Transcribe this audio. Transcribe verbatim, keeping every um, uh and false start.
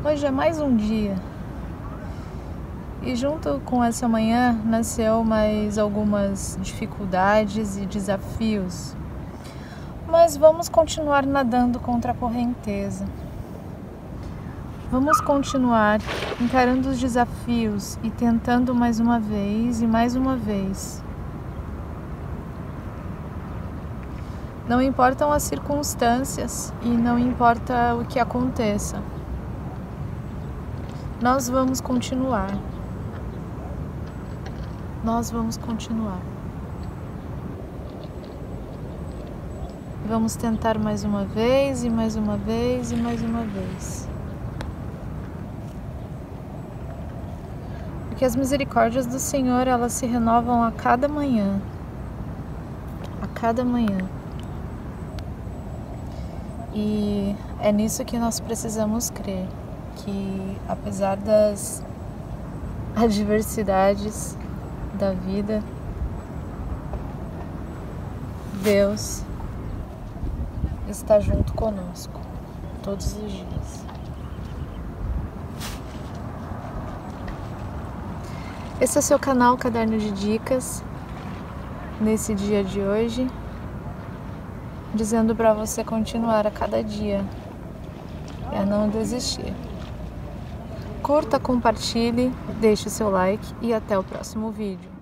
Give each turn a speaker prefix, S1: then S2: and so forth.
S1: Hoje é mais um dia. E junto com essa manhã nasceu mais algumas dificuldades e desafios. Mas vamos continuar nadando contra a correnteza. Vamos continuar encarando os desafios e tentando mais uma vez e mais uma vez. Não importam as circunstâncias e não importa o que aconteça. Nós vamos continuar. Nós vamos continuar. Vamos tentar mais uma vez e mais uma vez e mais uma vez. Porque as misericórdias do Senhor, elas se renovam a cada manhã. A cada manhã. E é nisso que nós precisamos crer, que apesar das adversidades da vida, Deus está junto conosco todos os dias. Esse é o seu canal Caderno de Dicas, nesse dia de hoje, dizendo para você continuar a cada dia e a não desistir. Curta, compartilhe, deixe o seu like e até o próximo vídeo.